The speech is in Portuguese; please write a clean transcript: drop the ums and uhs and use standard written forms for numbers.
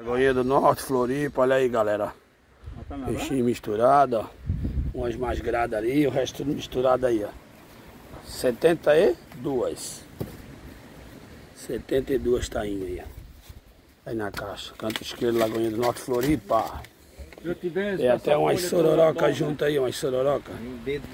Lagoinha do Norte, Floripa, olha aí, galera. Peixinho misturado, ó. Umas mais gradas ali, o resto tudo misturado aí, ó. 72. 72 tainhas aí, ó. Aí na caixa. Canto esquerdo, Lagoinha do Norte, Floripa. Tem até umas sororocas junto aí, umas sororocas.